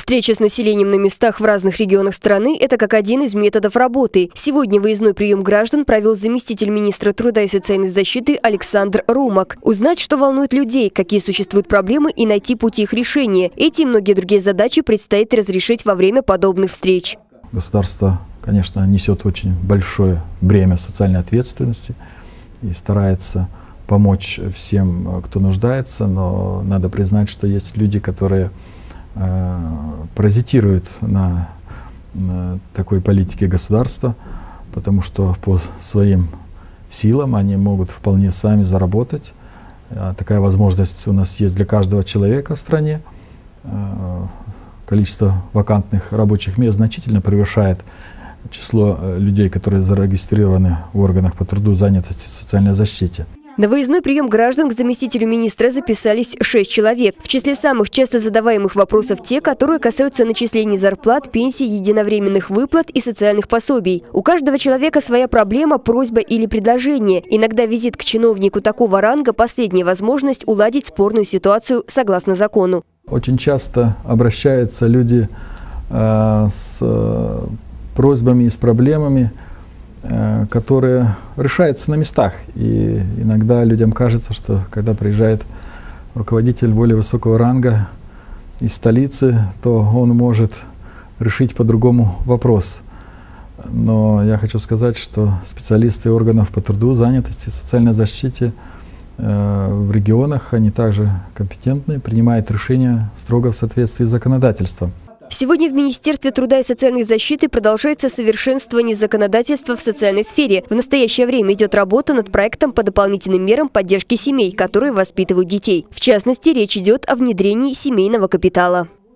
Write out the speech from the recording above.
Встреча с населением на местах в разных регионах страны – это как один из методов работы. Сегодня выездной прием граждан провел заместитель министра труда и социальной защиты Александр Румак. Узнать, что волнует людей, какие существуют проблемы и найти пути их решения. Эти и многие другие задачи предстоит разрешить во время подобных встреч. Государство, конечно, несет очень большое бремя социальной ответственности и старается помочь всем, кто нуждается, но надо признать, что есть люди, которые паразитируют на такой политике государства, потому что по своим силам они могут вполне сами заработать. Такая возможность у нас есть для каждого человека в стране. Количество вакантных рабочих мест значительно превышает число людей, которые зарегистрированы в органах по труду, занятости и социальной защите. На выездной прием граждан к заместителю министра записались 6 человек. В числе самых часто задаваемых вопросов те, которые касаются начислений зарплат, пенсий, единовременных выплат и социальных пособий. У каждого человека своя проблема, просьба или предложение. Иногда визит к чиновнику такого ранга – последняя возможность уладить спорную ситуацию согласно закону. Очень часто обращаются люди с просьбами и с проблемами, которые решаются на местах. И иногда людям кажется, что когда приезжает руководитель более высокого ранга из столицы, то он может решить по-другому вопрос. Но я хочу сказать, что специалисты органов по труду, занятости, социальной защите в регионах, они также компетентны, принимают решения строго в соответствии с законодательством. Сегодня в Министерстве труда и социальной защиты продолжается совершенствование законодательства в социальной сфере. В настоящее время идет работа над проектом по дополнительным мерам поддержки семей, которые воспитывают детей. В частности, речь идет о внедрении семейного капитала.